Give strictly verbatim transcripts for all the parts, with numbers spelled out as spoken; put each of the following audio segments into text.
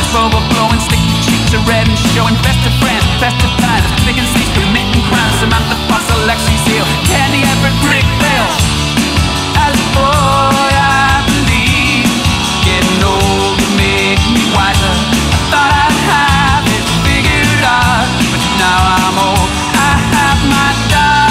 overflowing, sticky cheeks are red and showing. Festive friends, festive times, picking seats, committing crimes. Samantha Fox, Alexis Hill, Candy Everett, Rick Bell. As a boy I believed getting old would make me wiser. I thought I'd have it figured out, but now I'm old, I have my doubts.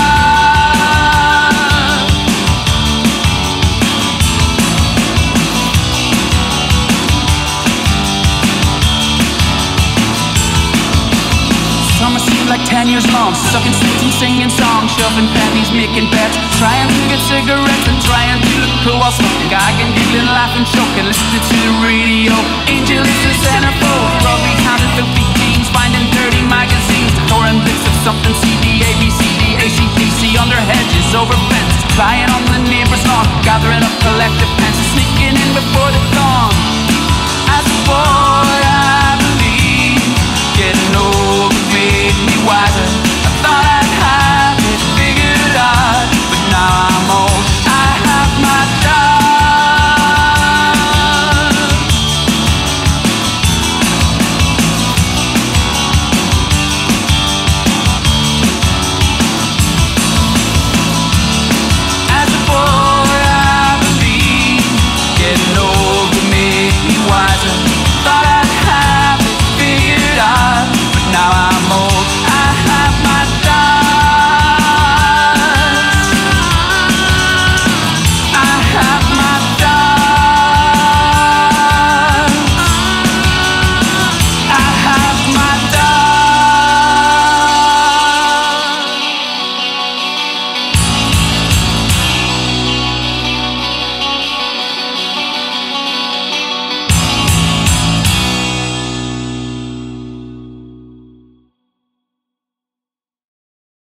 Summer seemed like ten years long, sucking sweets and singing songs, shoving panties, making bets, trying to get cigarettes and trying to look cool while smoking. I can giggling, laughing, choking, listening to the radio. Angel is the centerfold, rugby hounds and filthy jeans, finding dirty magazines, torn bits of something. C D, A B C D, A C D C, under hedges, over fences, flying on the neighbor's lawn, gathering up collective pences, sneaking in before the dawn.